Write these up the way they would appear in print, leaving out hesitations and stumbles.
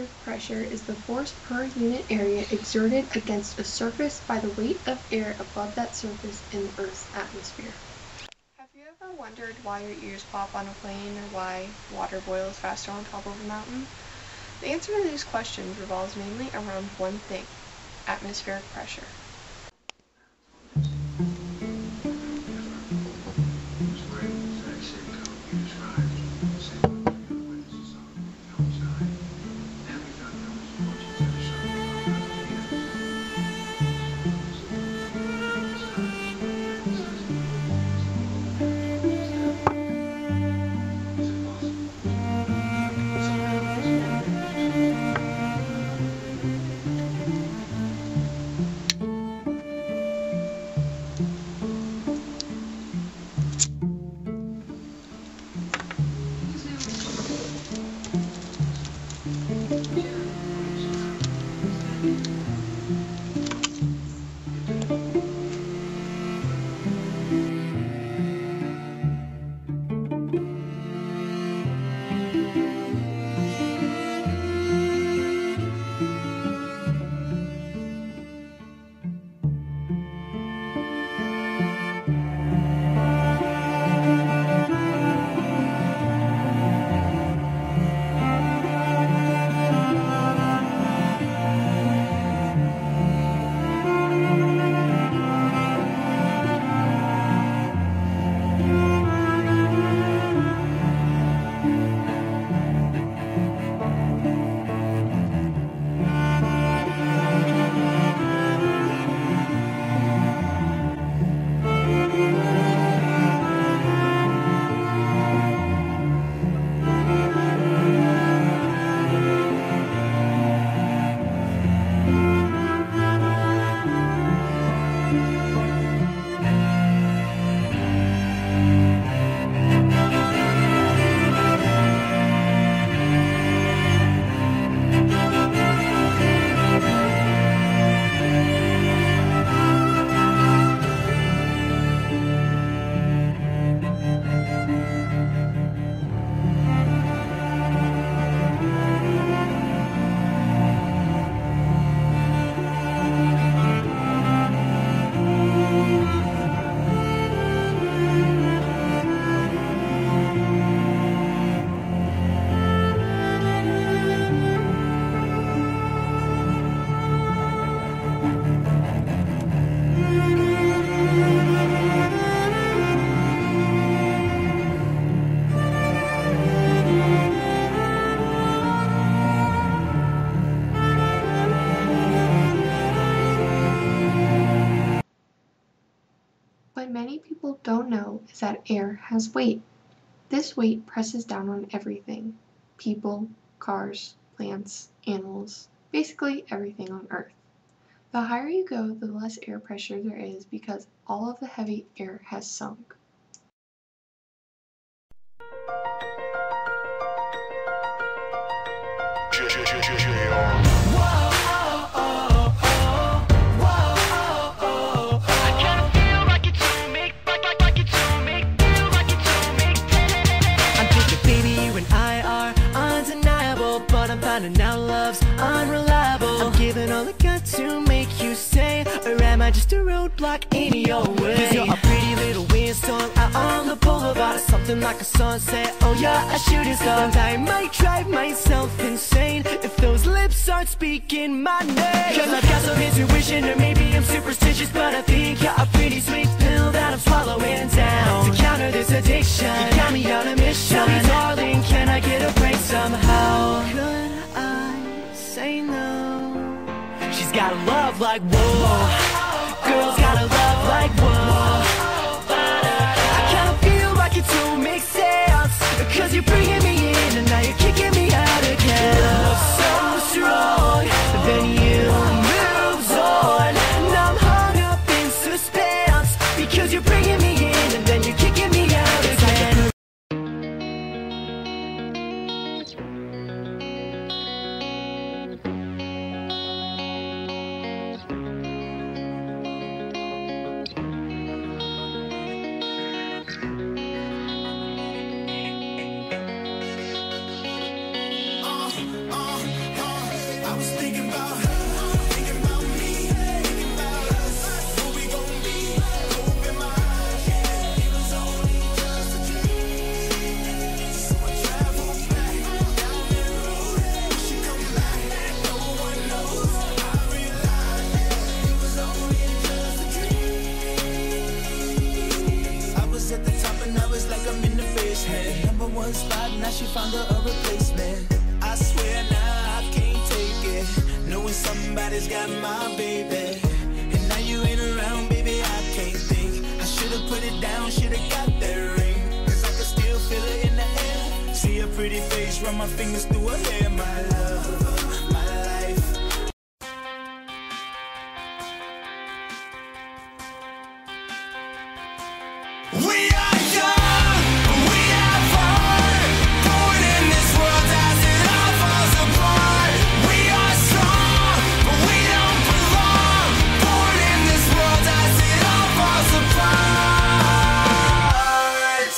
atmospheric pressure is the force per unit area exerted against a surface by the weight of air above that surface in the Earth's atmosphere. Have you ever wondered why your ears pop on a plane or why water boils faster on top of a mountain? The answer to these questions revolves mainly around one thing: atmospheric pressure. What many people don't know is that air has weight. This weight presses down on everything: people, cars, plants, animals, basically everything on Earth. The higher you go, the less air pressure there is because all of the heavy air has sunk. And now love's unreliable. I'm giving all I got to make you stay, or am I just a roadblock in your way? 'Cause you're a pretty little windstorm out on the boulevard, something like a sunset. Oh yeah, a shooting star. And I might drive myself insane if those lips start speaking my name. 'Cause I've got some intuition, or maybe I'm superstitious, but I think you're a pretty sweet pill that I'm swallowing down. To counter this addiction, you got me on a mission. Tell me, darling, can I get a break somehow? Say no. She's got a love like whoa. Girls got a love like whoa. I kinda feel like it don't make sense, 'cause you're bringing me in and now you're kicking me out again. Love so strong, then you moves on, and I'm hung up in suspense, because you're bringing me in and then you're kicking me out again. somebody's got my baby. And now you ain't around, baby, I can't think. I should've put it down, should've got that ring. Cause I can still feel it in the air. See a pretty face, run my fingers through her hair. My love, my life. We are young, we have fun. Born in this world as it all falls apart. We are strong, but we don't belong. Born in this world as it all falls apart.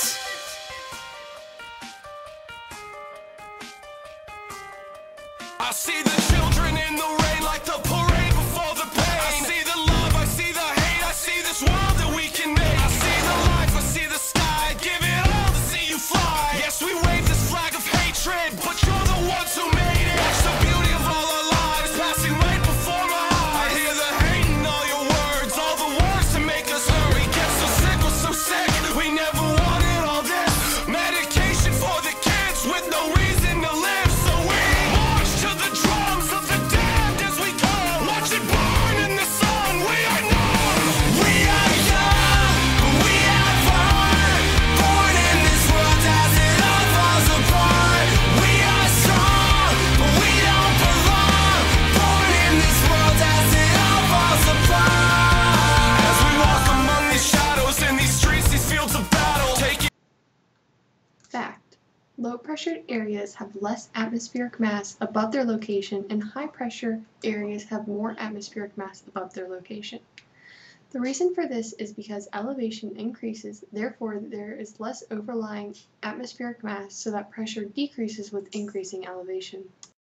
I see the children in the rain like the parade before the pain. I see the love, I see the hate, I see this world that we can make. I see the life, I see the sky, give it all to see you fly. Yes, we wave this flag of hatred, but you're the ones who made it. Watch the beauty of all our lives passing right before my eyes. I hear the hate in all your words, all the words to make us hurt. We get so sick, we're so sick, we never wanted all this. Medication for the kids with no reason to live. So we march to the drums of the damned as we go. Watch it burn in the sun, we are numb. We are young, we have fun. Born in this world as it all falls apart. We are strong, but we don't belong. Born in this world as it all falls apart. As we walk among these shadows in these streets, these fields of battle, take it. Fact: low-pressured areas have less atmospheric mass above their location, and high-pressure areas have more atmospheric mass above their location. The reason for this is because elevation increases, therefore there is less overlying atmospheric mass, so that pressure decreases with increasing elevation.